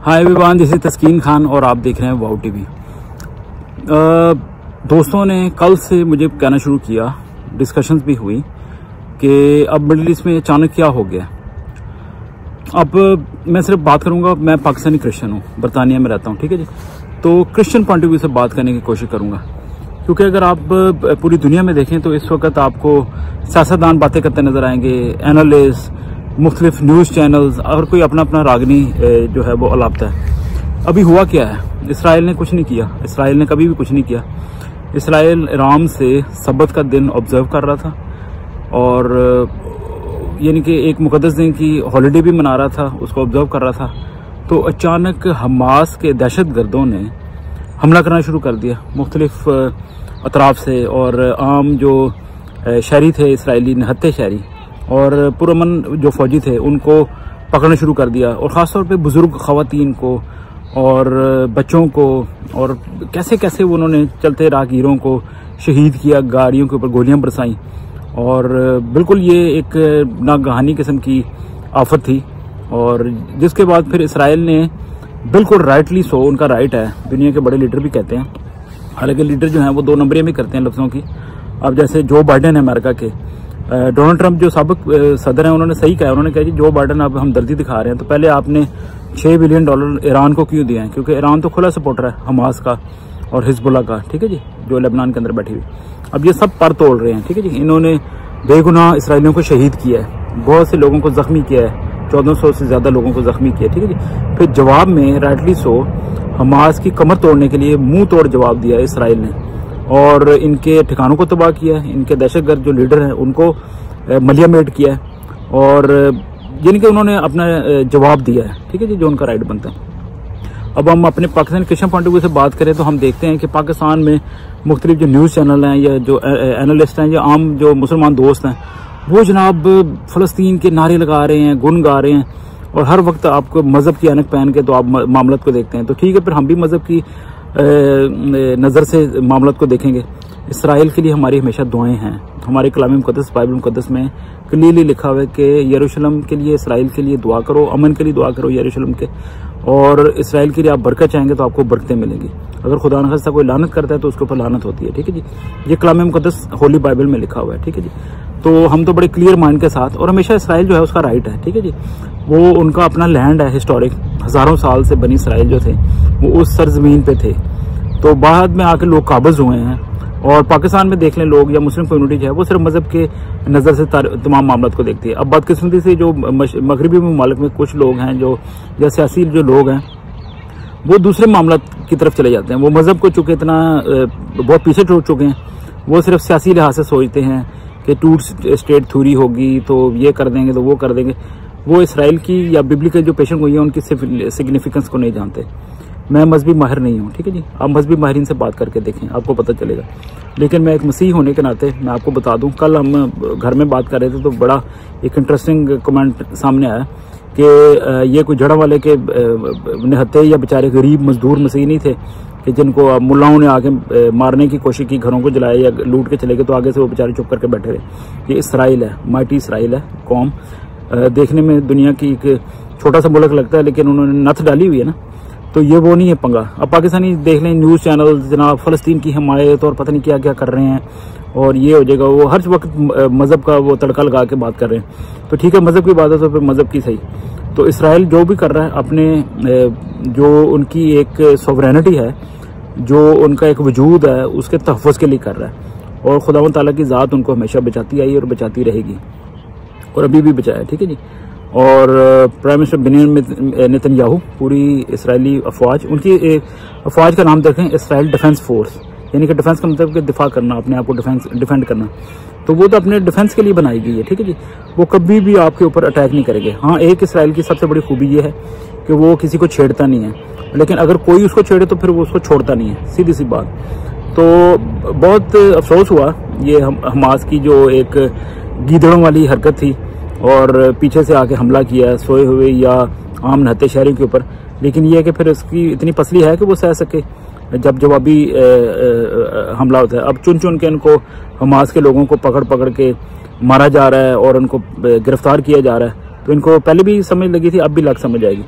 Hi everyone, this is Taskeen Khan और आप देख रहे हैं वाओ टीवी। दोस्तों ने कल से मुझे कहना शुरू किया, डिस्कशंस भी हुई कि अब मिडिल ईस्ट में अचानक क्या हो गया। अब मैं सिर्फ बात करूंगा, मैं पाकिस्तानी क्रिश्चियन हूँ, बरतानिया में रहता हूँ, ठीक है जी। तो क्रिश्चियन पॉइंट ऑफ व्यू से बात करने की कोशिश करूंगा, क्योंकि अगर आप पूरी दुनिया में देखें तो इस वक्त आपको सियासतदान बातें करते नजर आएंगे, एनालिस्ट, मुख्तलिफ न्यूज़ चैनल्स, और कोई अपना अपना रागनी जो है वो अलापता है। अभी हुआ क्या है, इसराइल ने कुछ नहीं किया, इसराइल ने कभी भी कुछ नहीं किया। इसराइल आराम से सब्बत का दिन ऑब्जर्व कर रहा था और यानी कि एक मुकद्दस दिन की हॉलिडे भी मना रहा था, उसको ऑब्जर्व कर रहा था। तो अचानक हमास के दहशत गर्दों ने हमला करना शुरू कर दिया मुख्तलिफ अतराफ से, और आम जो शहरी थे इसराइली, निहत्ते शहरी और पुरअमन जो फौजी थे उनको पकड़ना शुरू कर दिया, और ख़ासतौर पे बुज़ुर्ग ख़वातीन को और बच्चों को, और कैसे कैसे उन्होंने चलते राहगीरों को शहीद किया, गाड़ियों के ऊपर गोलियां बरसाई। और बिल्कुल ये एक नागहानी किस्म की आफत थी। और जिसके बाद फिर इसराइल ने बिल्कुल राइटली सो, उनका राइट है, दुनिया के बड़े लीडर भी कहते हैं, हालांकि लीडर जो हैं वो दो नंबरियां भी करते हैं लफ्ज़ों की। अब जैसे जो बाइडेन है अमेरिका के, डोनाल्ड ट्रंप जो साबिक सदर हैं, उन्होंने सही कहा, उन्होंने कहा कि जो बाइडेन अब हमदर्दी दिखा रहे हैं, तो पहले आपने $6 बिलियन ईरान को क्यों दिए हैं, क्योंकि ईरान तो खुला सपोर्टर है हमास का और हिजबुल्लाह का, ठीक है जी, जो लेबनान के अंदर बैठी हुई। अब ये सब पर तोड़ रहे हैं, ठीक है जी। इन्होंने बेगुनाह इसराइलियों को शहीद किया है, बहुत से लोगों को जख्मी किया है, 1400 से ज्यादा लोगों को जख्मी किया, ठीक है जी। फिर जवाब में राइटली सो हमास की कमर तोड़ने के लिए मुंह तोड़ जवाब दिया इसराइल ने, और इनके ठिकानों को तबाह किया है, इनके दहशतगर्द जो लीडर हैं उनको मलियामेट किया है, और यानी कि उन्होंने अपना जवाब दिया है, ठीक है जी, जो उनका राइट बनता है। अब हम अपने Pakistan Christian point of view से बात करें तो हम देखते हैं कि पाकिस्तान में मुख्तलिफ जो न्यूज़ चैनल हैं या जो एनालिस्ट हैं या आम जो मुसलमान दोस्त हैं, वो जनाब फ़लस्तीन के नारे लगा रहे हैं, गुन गा रहे हैं, और हर वक्त आपको मज़हब की ऐनक पहन के तो आप मामलत को देखते हैं। तो ठीक है, फिर हम भी मज़हब की नज़र से मामलत को देखेंगे। इसराइल के लिए हमारी हमेशा दुआएं हैं। हमारे कलाम मुक़द्दस, बाइबल मुक़द्दस में क्लियरली लिखा हुआ है कि यरूशलेम के लिए, इसराइल के लिए दुआ करो, अमन के लिए दुआ करो यरूशलेम के, और इसराइल के लिए आप बरकत चाहेंगे तो आपको बरकतें मिलेंगी। अगर खुदा न खास्ता कोई लानत करता है तो उसके ऊपर लानत होती है, ठीक है जी। ये कलाम मुक़द्दस होली बाइबल में लिखा हुआ है, ठीक है जी। तो हम तो बड़े क्लियर माइंड के साथ, और हमेशा इसराइल जो है उसका राइट है, ठीक है जी, वो उनका अपना लैंड है, हिस्टोरिक, हज़ारों साल से बनी इसराइल जो थे वो उस सरजमीन पे थे। तो बाद में आके लोग काबज़ हुए हैं, और पाकिस्तान में देख लें लोग या मुस्लिम कम्युनिटी जो है वो सिर्फ मजहब के नज़र से तमाम मामलों को देखती है। अब बदकिस्मती से जो मगरबी ममालिक में कुछ लोग हैं जो, या सियासी जो लोग हैं, वो दूसरे मामला की तरफ चले जाते हैं। वो मजहब को चूँकि इतना बहुत पीछे छोड़ चुके हैं, वो सिर्फ सियासी लिहाज से सोचते हैं कि टू स्टेट थ्योरी होगी तो ये कर देंगे तो वो कर देंगे। वो इसराइल की या बिब्लिकल जो पेशेंट हुई है उनकी सिग्निफिकेंस को नहीं जानते। मैं मजहबी माहिर नहीं हूँ, ठीक है जी, आप मजहबी माहिरीन से बात करके देखें, आपको पता चलेगा। लेकिन मैं एक मसीह होने के नाते मैं आपको बता दूं, कल हम घर में बात कर रहे थे तो बड़ा एक इंटरेस्टिंग कमेंट सामने आया कि ये कोई जड़ा वाले के निहत्ते या बेचारे गरीब मजदूर मसीह नहीं थे कि जिनको मुल्लाओं ने आके मारने की कोशिश की, घरों को जलाया या लूट के चले गए, तो आगे से वो बेचारे चुप करके बैठे रहे। ये इसराइल है, माइटी इसराइल है कौम। देखने में दुनिया की एक छोटा सा मुल्क लगता है, लेकिन उन्होंने नथ डाली हुई है ना, तो ये वो नहीं है पंगा। अब पाकिस्तानी देख लें न्यूज़ चैनल जनाब फ़लस्तीन की हमायत और पता नहीं क्या क्या कर रहे हैं, और ये हो जाएगा, वो हर वक्त मज़हब का वो तड़का लगा के बात कर रहे हैं। तो ठीक है, मज़हब की बात है तो फिर मज़हब की सही। तो इसराइल जो भी कर रहा है, अपने जो उनकी एक सोवरेनिटी है, जो उनका एक वजूद है, उसके तहफ़्फ़ुज़ के लिए कर रहा है, और खुदावंद ताला की ज़ात उनको हमेशा बचाती आई और बचाती रहेगी, और अभी भी बचाया, ठीक है जी। और प्राइम मिनिस्टर बेंजामिन नेतन्याहू, पूरी इसराइली अफवाज, उनकी एक अफवाज का नाम देखें इसराइल डिफेंस फोर्स, यानी कि डिफेंस का मतलब कि दिफा करना, अपने आप को डिफेंड करना। तो वो तो अपने डिफेंस के लिए बनाई गई है, ठीक है जी, वो कभी भी आपके ऊपर अटैक नहीं करेंगे। हाँ, एक इसराइल की सबसे बड़ी खूबी ये है कि वो किसी को छेड़ता नहीं है, लेकिन अगर कोई उसको छेड़े तो फिर वो उसको छोड़ता नहीं है, सीधी सी बात। तो बहुत अफसोस हुआ ये हमास की जो एक गीदड़ों वाली हरकत थी, और पीछे से आके हमला किया सोए हुए या आम नहते शहरियों के ऊपर। लेकिन यह है कि फिर उसकी इतनी पसली है कि वो सह सके जब जवाबी हमला होता है। अब चुन चुन के इनको हमास के लोगों को पकड़ पकड़ के मारा जा रहा है और उनको गिरफ्तार किया जा रहा है। तो इनको पहले भी समझ लगी थी, अब भी लग समझ आएगी।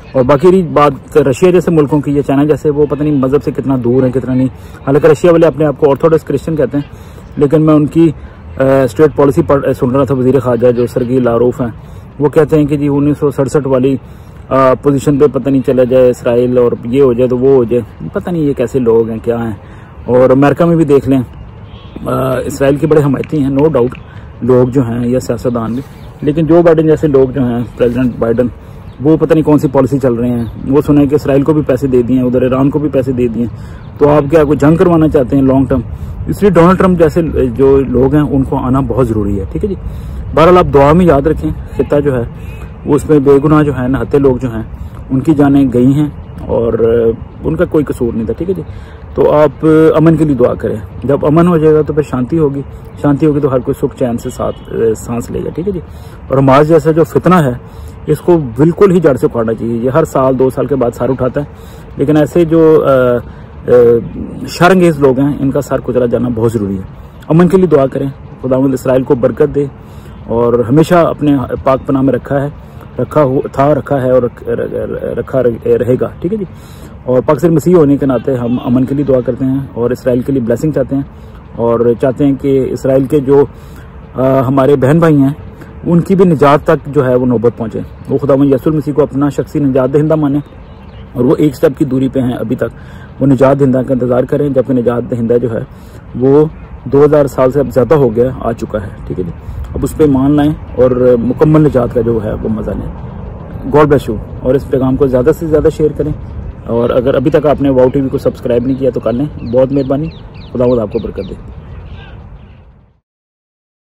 और बाकी रही बात रशिया जैसे मुल्कों की या चाइना जैसे, वो पता नहीं मज़हब से कितना दूर है कितना नहीं। हालांकि रशिया वाले अपने आप को ऑर्थोडॉक्स क्रिश्चियन कहते हैं, लेकिन मैं उनकी स्टेट पॉलिसी सुन रहा था। वज़ीर ख़ारजा जो सर्गी लारोफ हैं, वो कहते हैं कि जी 1967 वाली पोजीशन पे पता नहीं चला जाए इसराइल, और ये हो जाए तो वो हो जाए। पता नहीं ये कैसे लोग हैं, क्या हैं। और अमेरिका में भी देख लें, इसराइल के बड़े हमायती हैं नो डाउट लोग जो हैं या सियासतदान भी, लेकिन जो बाइडन जैसे लोग जो हैं, प्रेसिडेंट बाइडन, वो पता नहीं कौन सी पॉलिसी चल रहे हैं। वो सुना है कि इसराइल को भी पैसे दे दिए, उधर ईरान को भी पैसे दे दिए। तो आप क्या कोई जंग करवाना चाहते हैं लॉन्ग टर्म? इसलिए डोनाल्ड ट्रंप जैसे जो लोग हैं उनको आना बहुत ज़रूरी है। ठीक है जी। बहरहाल आप दुआ में याद रखें, खिता जो है उसमें बेगुनाह जो है नहते लोग जो हैं उनकी जानें गई हैं और उनका कोई कसूर नहीं था। ठीक है जी। तो आप अमन के लिए दुआ करें। जब अमन हो जाएगा तो फिर शांति होगी, शांति होगी तो हर कोई सुख चैन से सांस लेगा। ठीक है जी। और हमास जैसा जो फितना है इसको बिल्कुल ही जड़ से उखाड़ना चाहिए। ये हर साल 2 साल के बाद सर उठाता है, लेकिन ऐसे जो शर्मंगेज लोग हैं इनका सर कुचला जाना बहुत ज़रूरी है। अमन के लिए दुआ करें, खुदावंद इसराइल को बरकत दे, और हमेशा अपने पाक पनाह में रखा है और रखा रहेगा। ठीक है जी। और पाकिस्तान मसीह होने के नाते हम अमन के लिए दुआ करते हैं और इसराइल के लिए ब्लेसिंग चाहते हैं, और चाहते हैं कि इसराइल के जो हमारे बहन भाई हैं उनकी भी निजात तक जो है वो नौबत पहुँचे। वो खुदावंद यीशु मसीह को अपना शख्सी निजात दहिंदा माने, और वो एक स्टेप की दूरी पे हैं अभी तक। वो निजात दहिंदा का इंतज़ार करें, जबकि निजात दहिंदा जो है वो 2000 साल से अब ज़्यादा हो गया आ चुका है। ठीक है जी। अब उस पर मान लाएँ और मुकम्मल निजात का जो है वो मज़ा लें। God bless you. और इस पैगाम को ज़्यादा से ज़्यादा शेयर करें, और अगर अभी तक आपने वाओ टीवी को सब्सक्राइब नहीं किया तो कर लें। बहुत मेहरबानी। खुदावंद आपको बरकत दे।